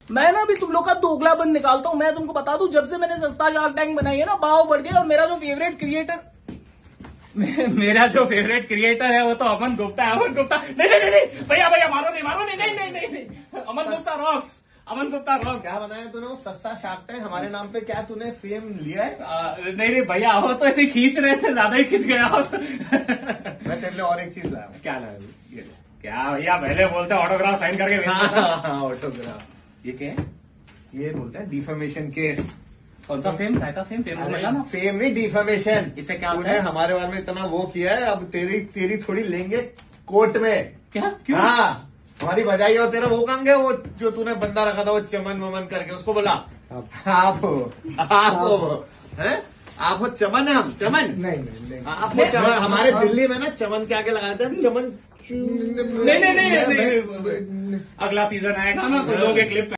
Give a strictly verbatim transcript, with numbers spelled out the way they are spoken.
मैं ना अभी तुम लोग का दोगलापन निकालता हूँ। मैं तुमको बता दूं, जब से मैंने सस्ता शार्क टैंक बनाई है ना, भाव बढ़ गया। और मेरा जो फेवरेट क्रिएटर मेरा जो फेवरेट क्रिएटर है वो तो अमन गुप्ता है। अमन गुप्ता नहीं नहीं नहीं भैया भैया मारो नहीं मारो नहीं नहीं नहीं नहीं, नहीं। अमन गुप्ता रॉक्स। अमन गुप्ता रॉक्स। क्या बनाया तूने वो सस्ता शार्क टैंक हमारे नाम पे? क्या तूने फेम लिया है? आ, नहीं नहीं भैया, वो तो ऐसे खींच रहे थे, ज्यादा ही खींच गया। मैं तेरे लिए और एक चीज लाया हूं। क्या लाया? क्या भैया, पहले बोलते ऑटोग्राफ साइन करके ऑटोग्राफ। ये क्या है? ये बोलते हैं डिफेमेशन केस। कौन सा फेम? क्या का फेम? फेम को मिला ना? फेम नहीं, डिफेमेशन। इससे क्या होता तूने है? हमारे बारे में इतना वो किया है, अब तेरी तेरी थोड़ी लेंगे कोर्ट में। क्या? क्यों? हाँ, हमारी बजाई और तेरा वो कहेंगे, वो जो तूने बंदा रखा था वो चमन वमन करके, उसको बोला आप हो आप हो हैं? आप हो चमन है हम चमन? नहीं नहीं नहीं आप हो चमन। हमारे दिल्ली में ना चमन के आगे लगाते हैं चमन। नहीं नहीं नहीं, नहीं, नहीं, नहीं, नहीं, नहीं, अगला सीजन आएगा ना तो लोग एक क्लिप